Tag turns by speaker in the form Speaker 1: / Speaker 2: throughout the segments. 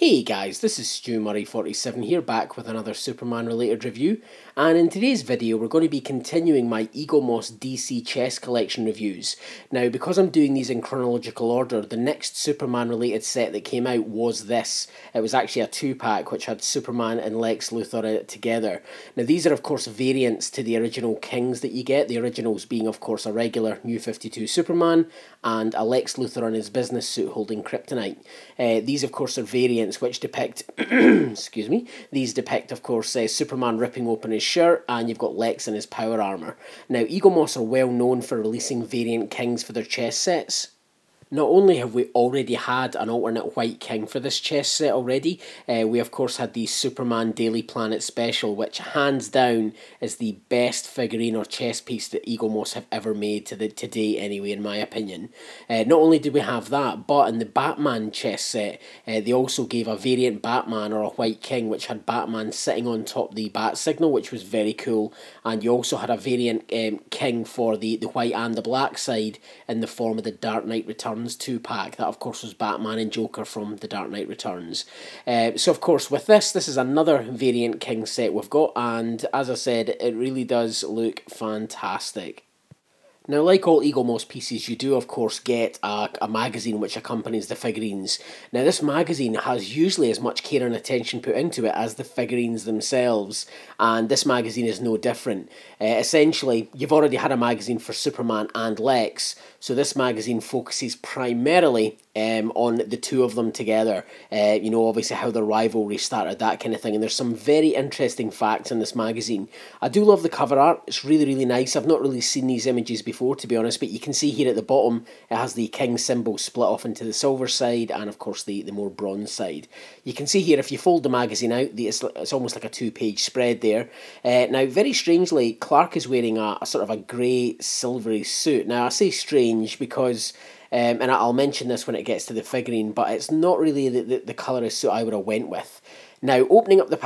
Speaker 1: Hey guys, this is StewMurray47 here, back with another Superman related review, and in today's video we're going to be continuing my Eaglemoss DC chess collection reviews. Now, because I'm doing these in chronological order, the next Superman related set that came out was this. It was actually a 2-pack which had Superman and Lex Luthor in it together. Now these are of course variants to the original Kings that you get, the originals being of course a regular New 52 Superman and a Lex Luthor in his business suit holding kryptonite. These of course are variants which depict, excuse me, these depict of course Superman ripping open his shirt, and you've got Lex in his power armour. Now Eaglemoss are well known for releasing variant Kings for their chess sets. Not only have we already had an alternate White King for this chess set already, we of course had the Superman Daily Planet Special, which hands down is the best figurine or chess piece that Eaglemoss have ever made to date anyway, in my opinion. Not only did we have that, but in the Batman chess set, they also gave a variant Batman or a White King, which had Batman sitting on top of the bat signal, which was very cool, and you also had a variant King for the white and the black side in the form of the Dark Knight Returns 2-pack. That of course was Batman and Joker from the Dark Knight Returns. So of course with this is another variant King set we've got, and as I said, it really does look fantastic. Now, like all Eaglemoss pieces, you do of course get a magazine which accompanies the figurines. Now this magazine has usually as much care and attention put into it as the figurines themselves, and this magazine is no different. Essentially, you've already had a magazine for Superman and Lex, so this magazine focuses primarily on the two of them together. You know, obviously how the rivalry started, that kind of thing, and there's some very interesting facts in this magazine. I do love the cover art, it's really nice. I've not really seen these images before, to be honest, but you can see here at the bottom it has the King symbol split off into the silver side and of course the more bronze side. You can see here if you fold the magazine out, it's almost like a 2-page spread there. Now very strangely, Clark is wearing a sort of a grey silvery suit. Now I say strange because and I'll mention this when it gets to the figurine, but it's not really the colour of suit I would have went with. Now, opening up the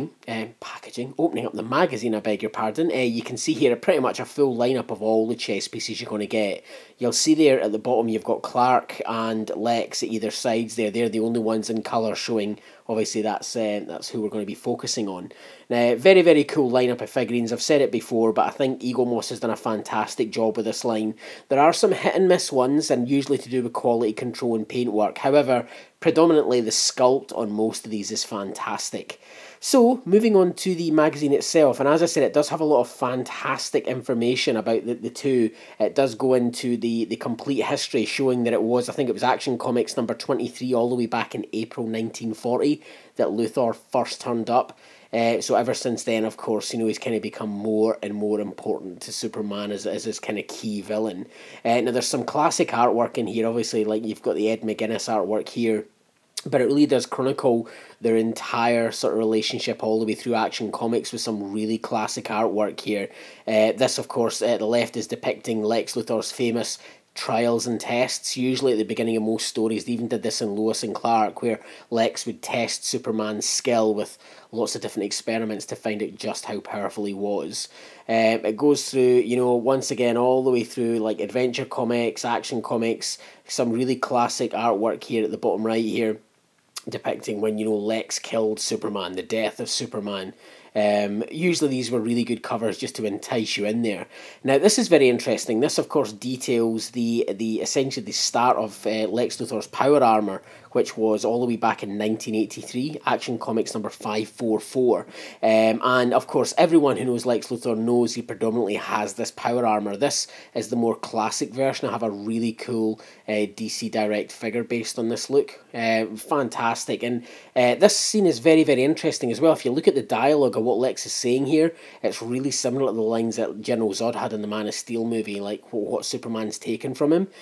Speaker 1: opening up the magazine, I beg your pardon, you can see here pretty much a full lineup of all the chess pieces you're going to get. You'll see there at the bottom you've got Clark and Lex at either sides there. They're the only ones in colour showing. Obviously that's who we're going to be focusing on. Now, very cool lineup of figurines. I've said it before, but I think Eaglemoss has done a fantastic job with this line. There are some hit and miss ones, and usually to do with quality control and paintwork. However, predominantly the sculpt on most of these is fantastic. So, moving on to the magazine itself, and as I said, it does have a lot of fantastic information about the two. It does go into the complete history, showing that it was, I think it was Action Comics number 23 all the way back in April 1940 that Luthor first turned up. So ever since then, of course, you know, he's kind of become more and more important to Superman as his kind of key villain. Now, there's some classic artwork in here, obviously, like you've got the Ed McGuinness artwork here, but it really does chronicle their entire sort of relationship all the way through Action Comics with some really classic artwork here. This, of course, at the left is depicting Lex Luthor's famous trials and tests, usually at the beginning of most stories. They even did this in Lois and Clark, where Lex would test Superman's skill with lots of different experiments to find out just how powerful he was. It goes through, you know, once again, all the way through like Adventure Comics, Action Comics, some really classic artwork here at the bottom right here, depicting when, you know, Lex killed Superman, the death of Superman. Usually these were really good covers just to entice you in there. Now this is very interesting. This of course details the essentially the start of Lex Luthor's power armor, which was all the way back in 1983, Action Comics number 544. And of course everyone who knows Lex Luthor knows he predominantly has this power armor. This is the more classic version. I have a really cool DC Direct figure based on this look. Fantastic. And this scene is very interesting as well. If you look at the dialogue of what Lex is saying here, it's really similar to the lines that General Zod had in the Man of Steel movie, like what Superman's taken from him.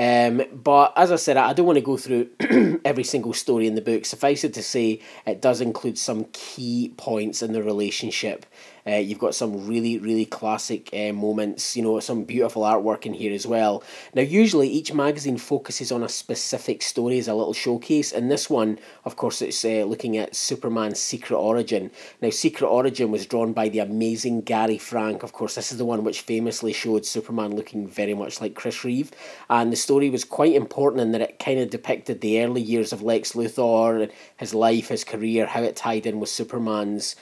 Speaker 1: But as I said, I don't want to go through every single story in the book. Suffice it to say, it does include some key points in the relationship. You've got some really classic moments, you know, some beautiful artwork in here as well. Now, usually each magazine focuses on a specific story as a little showcase. In this one, of course, it's looking at Superman's Secret Origin. Now, Secret Origin was drawn by the amazing Gary Frank. Of course, this is the one which famously showed Superman looking very much like Chris Reeve. And the story was quite important in that it kind of depicted the early years of Lex Luthor, his life, his career, how it tied in with Superman's.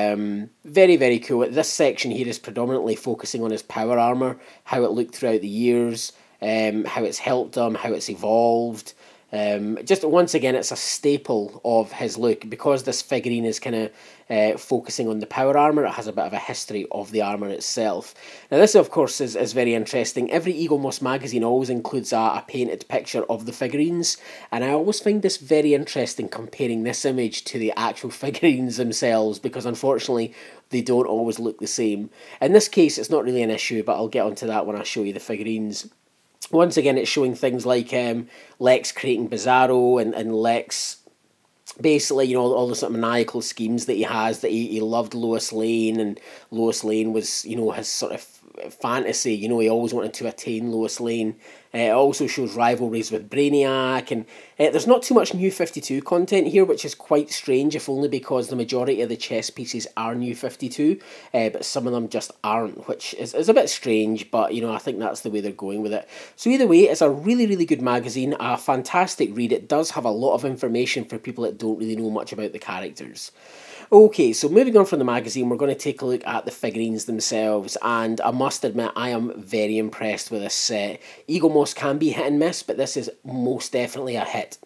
Speaker 1: Very cool. This section here is predominantly focusing on his power armor, how it looked throughout the years, how it's helped him, how it's evolved. Just once again, it's a staple of his look. Because this figurine is kind of focusing on the power armor, it has a bit of a history of the armor itself. Now, this, of course, is very interesting. Every Eaglemoss magazine always includes a painted picture of the figurines, and I always find this very interesting, comparing this image to the actual figurines themselves, because unfortunately they don't always look the same. In this case, it's not really an issue, but I'll get onto that when I show you the figurines. Once again, it's showing things like Lex creating Bizarro and Lex, basically, you know, all the sort of maniacal schemes that he has, that he loved Lois Lane, and Lois Lane was, you know, his sort of fantasy. You know, he always wanted to attain Lois Lane. It also shows rivalries with Brainiac, and there's not too much New 52 content here, which is quite strange, if only because the majority of the chess pieces are New 52, but some of them just aren't, which is a bit strange, but, you know, I think that's the way they're going with it. So either way, it's a really good magazine, a fantastic read. It does have a lot of information for people that don't really know much about the characters. Okay, so moving on from the magazine, we're going to take a look at the figurines themselves, and I must admit, I am very impressed with this set. Eaglemoss can be hit and miss, but this is most definitely a hit.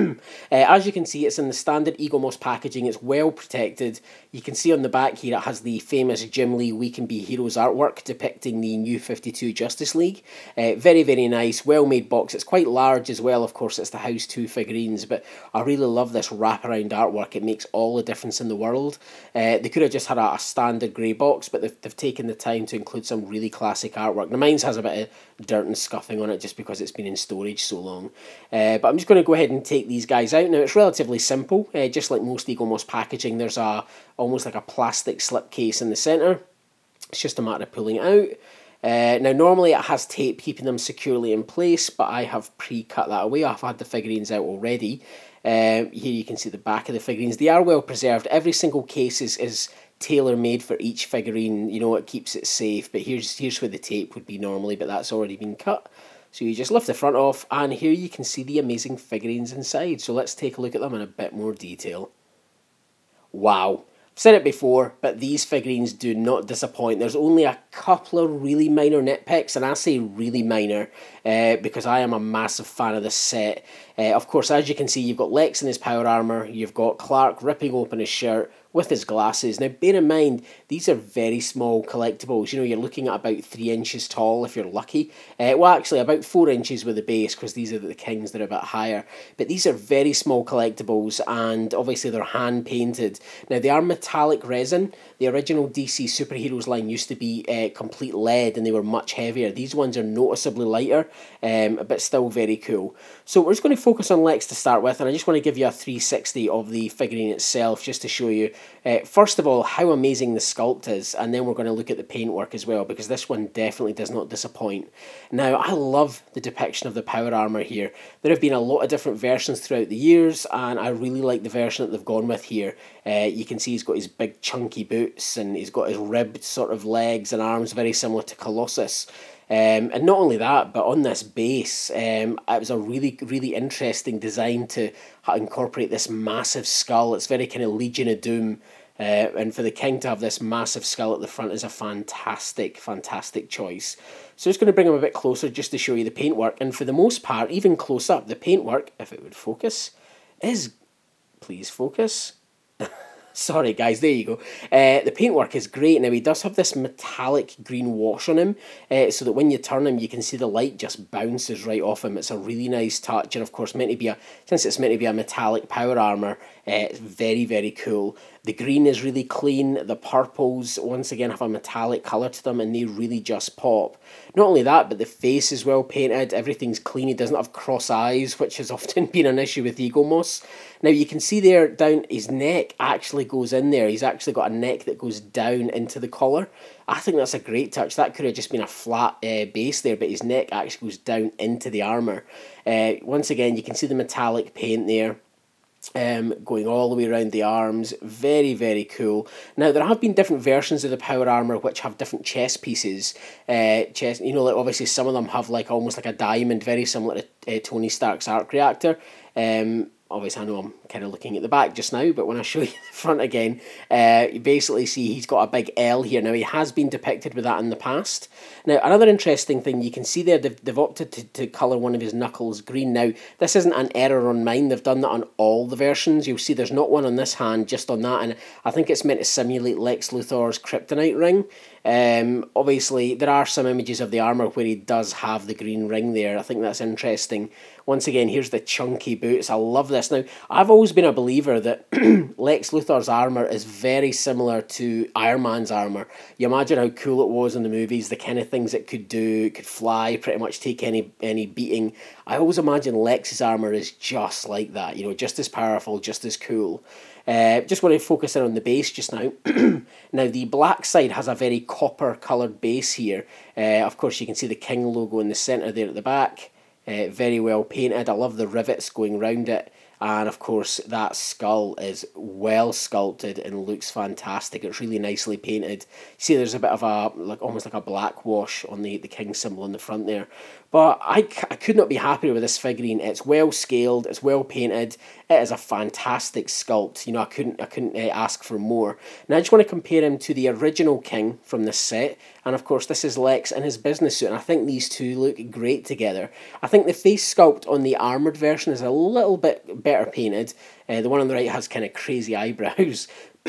Speaker 1: As you can see, it's in the standard Eaglemoss packaging. It's well protected. You can see on the back here it has the famous Jim Lee We Can Be Heroes artwork depicting the New 52 Justice League. Very nice, well-made box. It's quite large as well. Of course, it's the House 2 figurines, but I really love this wraparound artwork. It makes all the difference in the world. They could have just had a standard grey box, but they've taken the time to include some really classic artwork. Now, mine has a bit of dirt and scuffing on it just because it's been in storage so long. But I'm just going to go ahead and take these guys out. Now, it's relatively simple. Just like most Eaglemoss packaging, there's almost like a plastic slipcase in the centre. It's just a matter of pulling it out. Now, normally it has tape keeping them securely in place, but I have pre-cut that away. I've had the figurines out already. Here you can see the back of the figurines. They are well preserved. Every single case is tailor-made for each figurine. You know, it keeps it safe. But here's where the tape would be normally, but that's already been cut. So you just lift the front off, and here you can see the amazing figurines inside. So let's take a look at them in a bit more detail. Wow. I've said it before, but these figurines do not disappoint. There's only a couple of really minor nitpicks, and I say really minor because I am a massive fan of this set. Of course, as you can see, you've got Lex in his power armour, you've got Clark ripping open his shirt with his glasses. Now, bear in mind, these are very small collectibles. You know, you're looking at about 3 inches tall if you're lucky. Well, actually, about 4 inches with the base, because these are the Kings that are a bit higher. But these are very small collectibles, and obviously they're hand-painted. Now, they are metallic resin. The original DC Superheroes line used to be complete lead, and they were much heavier. These ones are noticeably lighter, but still very cool. So we're just going to focus on Lex to start with, and I just want to give you a 360 of the figurine itself, just to show you first of all how amazing the sculpt is, and then we're going to look at the paintwork as well, because this one definitely does not disappoint. Now, I love the depiction of the power armour here. There have been a lot of different versions throughout the years, and I really like the version that they've gone with here. You can see he's got his big chunky boots, and he's got his ribbed sort of legs and arms, very similar to Colossus. And not only that, but on this base, it was a really interesting design to incorporate this massive skull. It's very kind of Legion of Doom, and for the King to have this massive skull at the front is a fantastic choice. So just going to bring him a bit closer just to show you the paintwork, and for the most part, even close up, the paintwork, if it would focus, is, please focus, sorry guys, there you go. The paintwork is great. Now, he does have this metallic green wash on him, so that when you turn him, you can see the light just bounces right off him. It's a really nice touch, and of course, since it's meant to be a metallic power armour, it's very cool. The green is really clean. The purples, once again, have a metallic colour to them, and they really just pop. Not only that, but the face is well painted. Everything's clean. He doesn't have cross eyes, which has often been an issue with Eaglemoss. Now, you can see there down his neck actually goes in there. He's actually got a neck that goes down into the collar. I think that's a great touch. That could have just been a flat base there, but his neck actually goes down into the armour. Once again, you can see the metallic paint there. Going all the way around the arms. Very, very cool. Now, there have been different versions of the power armor which have different chest pieces. You know, like obviously some of them have like almost like a diamond, very similar to Tony Stark's arc reactor. Obviously, I know I'm kind of looking at the back just now, but when I show you the front again, you basically see he's got a big L here. Now, he has been depicted with that in the past. Now, another interesting thing, you can see there, they've opted to colour one of his knuckles green. Now, this isn't an error on mine. They've done that on all the versions. You'll see there's not one on this hand, just on that, and I think it's meant to simulate Lex Luthor's kryptonite ring. Obviously, there are some images of the armour where he does have the green ring there. I think that's interesting. Once again, here's the chunky boots. I love this. Now, I've always been a believer that Lex Luthor's armour is very similar to Iron Man's armour. You imagine how cool it was in the movies, the kind of things it could do. It could fly, pretty much take any beating. I always imagine Lex's armour is just like that, you know, just as powerful, just as cool. Just want to focus in on the base just now. Now, the black side has a very copper coloured base here. Of course, you can see the King logo in the centre there at the back. Very well painted. I love the rivets going round it. And of course, that skull is well sculpted and looks fantastic. It's really nicely painted. See, there's a bit of a, almost like a black wash on the King symbol in the front there. But I could not be happier with this figurine. It's well scaled, it's well painted. It is a fantastic sculpt. You know, I couldn't ask for more. Now, I just want to compare him to the original King from this set. And of course, this is Lex in his business suit. And I think these two look great together. I think the face sculpt on the armoured version is a little bit better painted. The one on the right has kind of crazy eyebrows.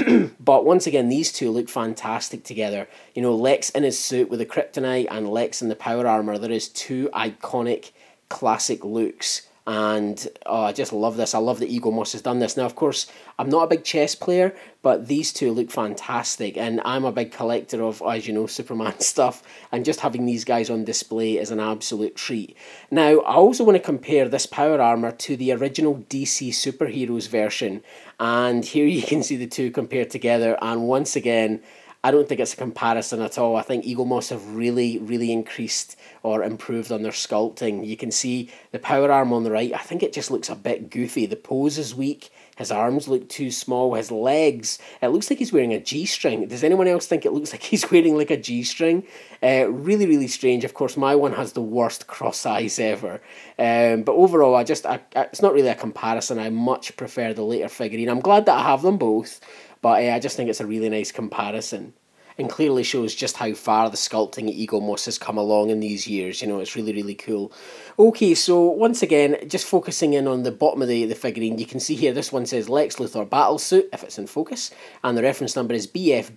Speaker 1: But once again, these two look fantastic together. You know, Lex in his suit with the kryptonite and Lex in the power armour. There is two iconic classic looks. And oh, I just love this. I love that Eaglemoss has done this. Now, of course, I'm not a big chess player, but these two look fantastic. And I'm a big collector of, as you know, Superman stuff. And just having these guys on display is an absolute treat. Now, I also want to compare this power armour to the original DC Superheroes version. And here you can see the two compared together. And once again, I don't think it's a comparison at all. I think Eaglemoss have really, really increased or improved on their sculpting. You can see the power arm on the right. I think it just looks a bit goofy. The pose is weak. His arms look too small. His legs, it looks like he's wearing a G-string. Does anyone else think it looks like he's wearing like a G-string? Really, really strange. Of course, my one has the worst cross eyes ever. But overall, it's not really a comparison. I much prefer the later figurine. I'm glad that I have them both. But I just think it's a really nice comparison. And clearly shows just how far the sculpting at Eaglemoss has come along in these years. You know, it's really, really cool. Okay, so once again, just focusing in on the bottom of the figurine, you can see here this one says Lex Luthor Battlesuit, if it's in focus, and the reference number is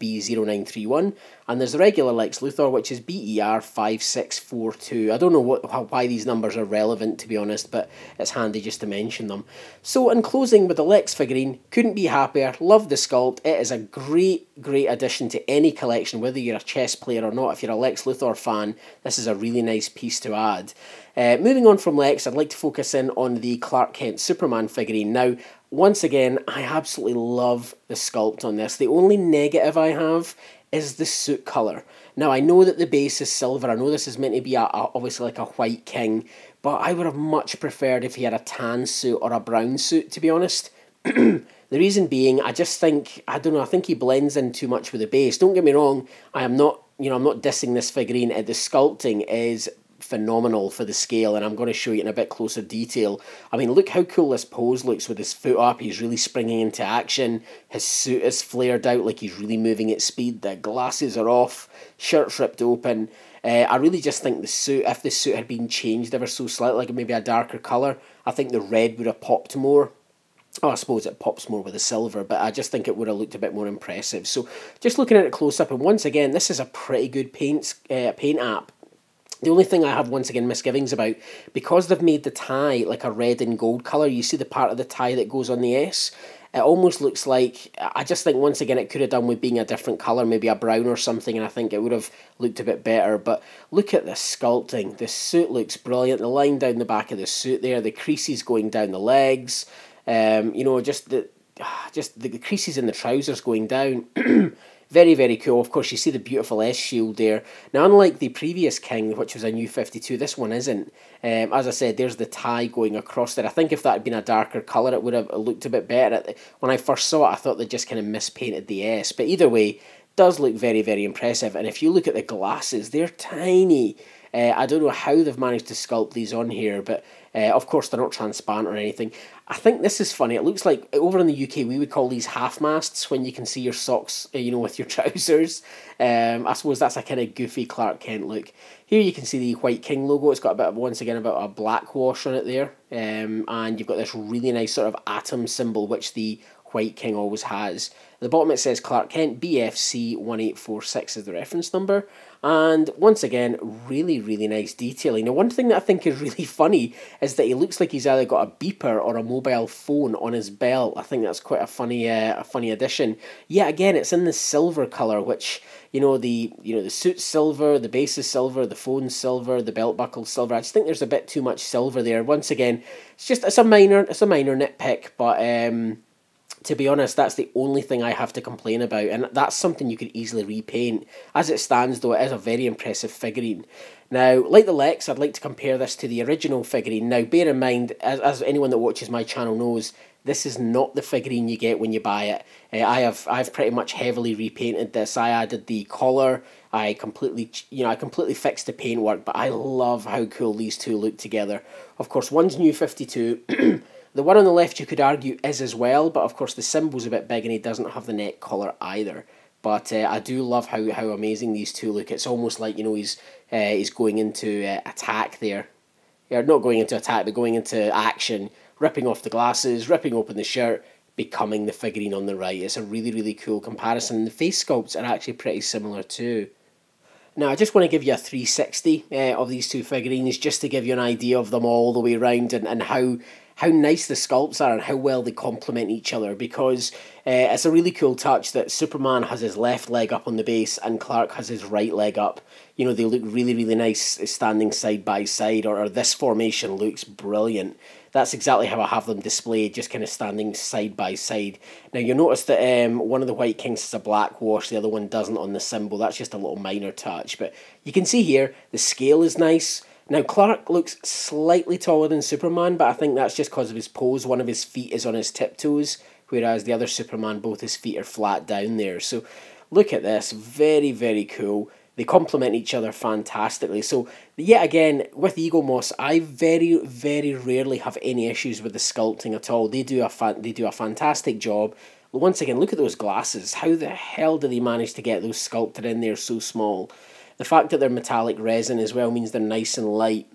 Speaker 1: BFB0931, and there's the regular Lex Luthor, which is BER5642. I don't know why these numbers are relevant, to be honest, but it's handy just to mention them. So in closing with the Lex figurine, couldn't be happier, love the sculpt. It is a great, great addition to any collection, whether you're a chess player or not. If you're a Lex Luthor fan, this is a really nice piece to add. Moving on from Lex, I'd like to focus in on the Clark Kent Superman figurine. Now, once again, I absolutely love the sculpt on this. The only negative I have is the suit colour. Now, I know that the base is silver. I know this is meant to be obviously like a white king, but I would have much preferred if he had a tan suit or a brown suit, to be honest. The reason being, I just think, I don't know, I think he blends in too much with the base. Don't get me wrong, I'm not dissing this figurine. The sculpting is phenomenal for the scale, and I'm going to show you in a bit closer detail. I mean, look how cool this pose looks with his foot up. He's really springing into action. His suit is flared out like he's really moving at speed. The glasses are off, shirt's ripped open. I really just think the suit, if the suit had been changed ever so slightly, like maybe a darker colour, I think the red would have popped more. Oh, I suppose it pops more with the silver, but I just think it would have looked a bit more impressive. So just looking at it close up, and once again, this is a pretty good paint app. The only thing I have, once again, misgivings about, because they've made the tie like a red and gold colour, you see the part of the tie that goes on the S, It almost looks like, I just think once again it could have done with being a different colour, maybe a brown or something, and I think it would have looked a bit better. But look at the sculpting. The suit looks brilliant. The line down the back of the suit there, the creases going down the legs, you know, just the creases in the trousers going down. Very, very cool. Of course, you see the beautiful S shield there. Now, unlike the previous King, which was a new 52, this one isn't. As I said, there's the tie going across there. I think if that had been a darker colour, it would have looked a bit better. When I first saw it, I thought they just kind of mispainted the S. But either way, does look very, very impressive. And if you look at the glasses, they're tiny. I don't know how they've managed to sculpt these on here, but of course they're not transparent or anything. I think this is funny. It looks like over in the UK we would call these half masts when you can see your socks, you know, with your trousers. I suppose that's a kind of goofy Clark Kent look. Here you can see the White King logo. It's got a bit of, once again, about a black wash on it there, and you've got this really nice sort of atom symbol which the White King always has. At the bottom it says Clark Kent, BFC 1846 is the reference number. And once again, really, really nice detailing. Now, one thing that I think is really funny is that he looks like he's either got a beeper or a mobile phone on his belt. I think that's quite a funny addition. Yeah, again, it's in the silver colour, which, you know, the suit's silver, the base is silver, the phone's silver, the belt buckle's silver. I just think there's a bit too much silver there. Once again, it's a minor nitpick, but to be honest, that's the only thing I have to complain about, and that's something you could easily repaint. As it stands, though, it is a very impressive figurine. Now, like the Lex, I'd like to compare this to the original figurine. Now, bear in mind, as anyone that watches my channel knows, this is not the figurine you get when you buy it. I've pretty much heavily repainted this. I added the collar. I completely fixed the paintwork, but I love how cool these two look together. Of course, one's new 52. The one on the left, you could argue, is as well, but of course the symbol's a bit big and he doesn't have the neck collar either. But I do love how amazing these two look. It's almost like, you know, he's going into attack there. Yeah, not going into attack, but going into action, ripping off the glasses, ripping open the shirt, becoming the figurine on the right. It's a really, really cool comparison. The face sculpts are actually pretty similar too. Now, I just want to give you a 360 of these two figurines, just to give you an idea of them all the way around, and how nice the sculpts are and how well they complement each other, because it's a really cool touch that Superman has his left leg up on the base and Clark has his right leg up. You know, they look really, really nice standing side by side, or this formation looks brilliant. That's exactly how I have them displayed, just kind of standing side by side. Now, you'll notice that one of the White Kings has a black wash, the other one doesn't on the symbol. That's just a little minor touch, but you can see here, the scale is nice. Now, Clark looks slightly taller than Superman, but I think that's just because of his pose. One of his feet is on his tiptoes, whereas the other Superman, both his feet are flat down there. So, look at this. Very, very cool. They complement each other fantastically. So, yet again, with Eaglemoss, I very, very rarely have any issues with the sculpting at all. They do a fantastic job. Once again, look at those glasses. How the hell did they manage to get those sculpted in there so small? The fact that they're metallic resin as well means they're nice and light.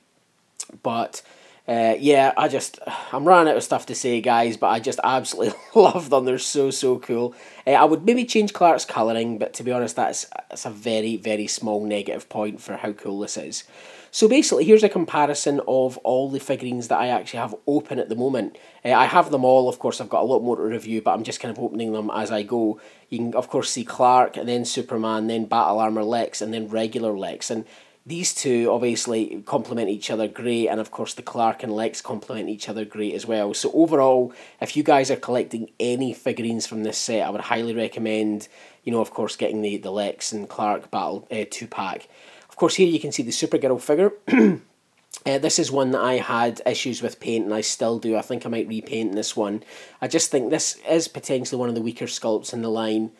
Speaker 1: But yeah, I'm running out of stuff to say, guys, but I just absolutely love them. They're so, so cool. I would maybe change Clark's colouring, but to be honest, that's a very, very small negative point for how cool this is. So basically, here's a comparison of all the figurines that I actually have open at the moment. I have them all, of course. I've got a lot more to review, but I'm just kind of opening them as I go. You can, of course, see Clark, and then Superman, then Battle Armor Lex, and then regular Lex. And these two obviously complement each other great, and of course the Clark and Lex complement each other great as well. So overall, if you guys are collecting any figurines from this set, I would highly recommend, you know, of course, getting the Lex and Clark Battle 2-pack. Of course, here you can see the Supergirl figure. This is one that I had issues with paint, and I still do. I think I might repaint this one. I just think this is potentially one of the weaker sculpts in the line,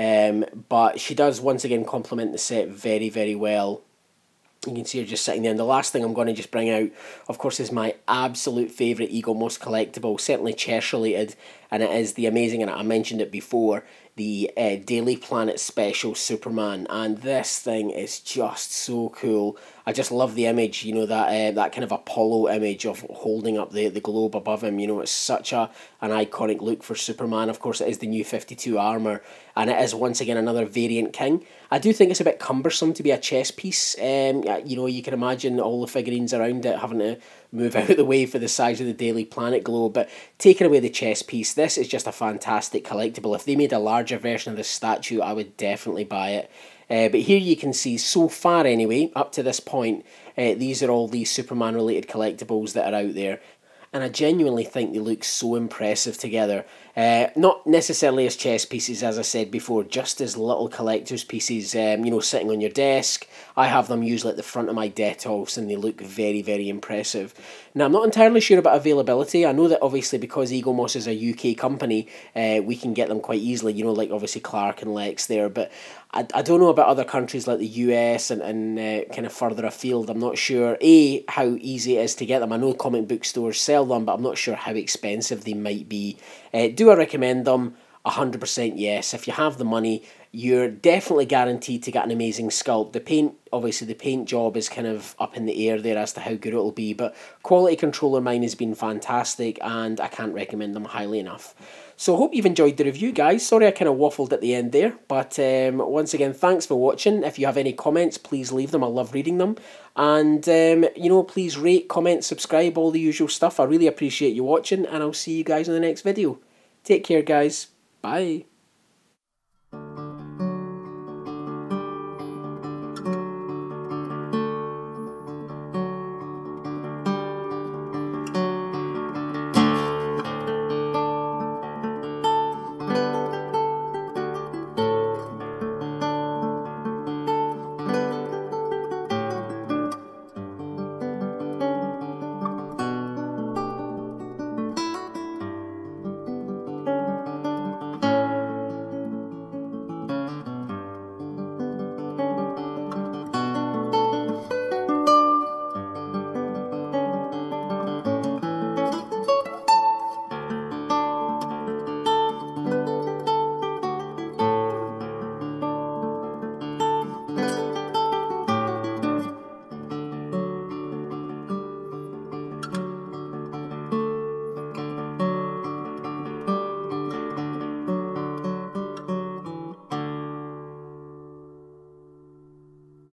Speaker 1: but she does once again complement the set very, very well. You can see her just sitting there. And the last thing I'm going to just bring out, of course, is my absolute favourite Eaglemoss collectible, certainly chess related, and it is the amazing, and I mentioned it before, the Daily Planet Special Superman. And this thing is just so cool. I just love the image, you know, that kind of Apollo image of holding up the globe above him. You know, it's such an iconic look for Superman. Of course, it is the new 52 armour, and it is once again another variant king. I do think it's a bit cumbersome to be a chess piece. You know, you can imagine all the figurines around it having to move out of the way for the size of the Daily Planet globe. But taking away the chest piece, this is just a fantastic collectible. If they made a larger version of this statue, I would definitely buy it. But here you can see, so far anyway, up to this point, these are all these Superman related collectibles that are out there. And I genuinely think they look so impressive together. Not necessarily as chess pieces, as I said before, just as little collector's pieces, you know, sitting on your desk. I have them usually at the front of my Dettolfs, and they look very, very impressive. Now, I'm not entirely sure about availability. I know that obviously because Eaglemoss is a UK company, we can get them quite easily, you know, like obviously Clark and Lex there, but I don't know about other countries like the US and kind of further afield. I'm not sure, A, how easy it is to get them. I know comic book stores sell them, but I'm not sure how expensive they might be. Do I recommend them? 100% yes. If you have the money, you're definitely guaranteed to get an amazing sculpt. The paint, obviously the paint job is kind of up in the air there as to how good it'll be, but quality control of mine has been fantastic, and I can't recommend them highly enough. So I hope you've enjoyed the review, guys. Sorry I kind of waffled at the end there, but once again, thanks for watching. If you have any comments, please leave them. I love reading them. And, you know, please rate, comment, subscribe, all the usual stuff. I really appreciate you watching, and I'll see you guys in the next video. Take care, guys. Bye.